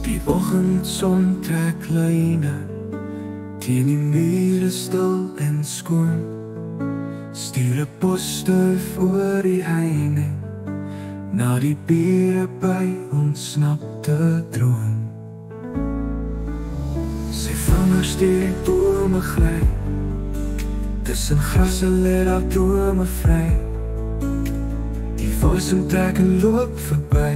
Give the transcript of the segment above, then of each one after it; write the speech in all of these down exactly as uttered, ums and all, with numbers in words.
Die oggendson trek lyne teen die mure stil en skoon. Stuur 'n posduif oor die heining na die bure by ontsnapte droom. Sy vingers deur die bome gly, tussen grasse lê daar drome vry. Die voice trek en loop verby,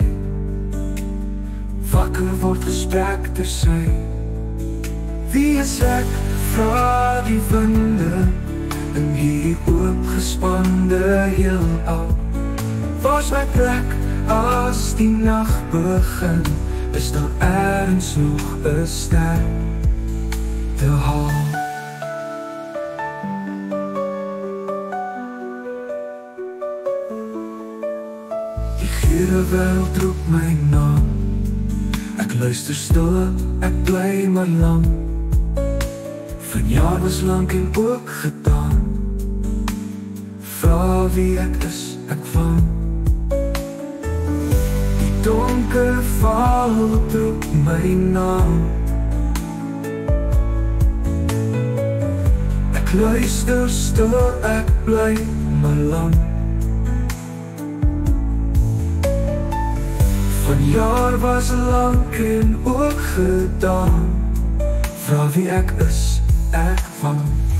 wakker word gesprek ter sy. Wie is ek, vra die winde, in hierdie oopgespande heelal. Waar's my plek as die nag begin? Is daar ergens nog 'n ster te haal? Die gure wêreld roep my naam. Ek luister stil, ek bly maar lang. Vanjaar was lank en ook gedaan. Vra wie ek is, ek van. Die donker val roep my naam. Ek luister stil, ek bly maar lang. Vanjaar was lank en ook gedaan. Vra wie ek is, ek van.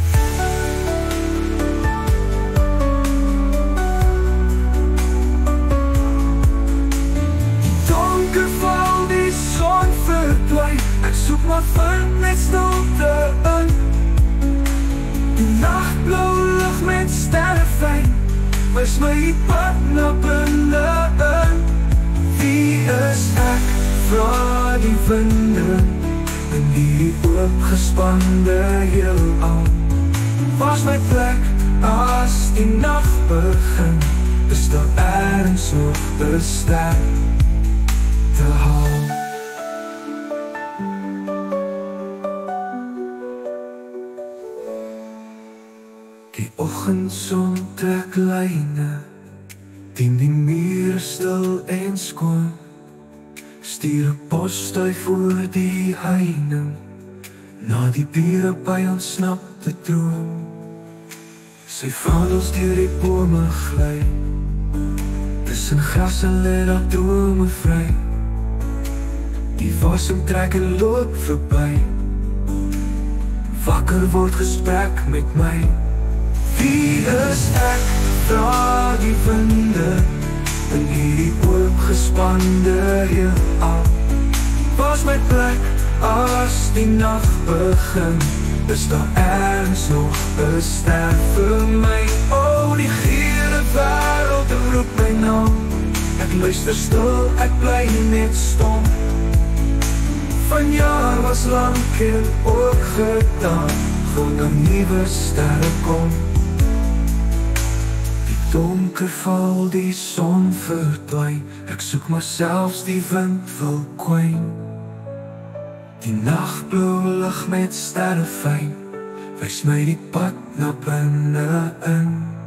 Die donker val, die son verdwyn. Ek soek maar vind net stilte in. Die nachtblauw lig met sterrefyn wys my pad na binne in. Wie is ek, vra die winde, in die oopgespande heelal. Waar's my plek as die nag begin? Is daar ergens nog 'n ster te haal? Die oggendson trek lyne teen die mure stil en skoon. Stuur 'n posduif oor die heining na die bure by ontsnapte droom. Sy vaandels deur die bome gly, tussen grasse lê daar drome vry. Die wasem trek en loop verby, wakker word gesprek met my. Wie is ek, vra die winde, in hierdie oopgespande heelal. Waar's my plek as die nag begin? Is daar ergens nog 'n ster vir my? O, die gele wêreld roep my naam. Ek luister stil, ek bly net stom. Vanjaar was lank en ook gedaan, voor 'n nuwe sterre kom. Donker val, die son verdwyn. Ek soek maar selfs die wind wil kwyn. Die nachtblauw lig met sterrefyn wys my die pad na binne in.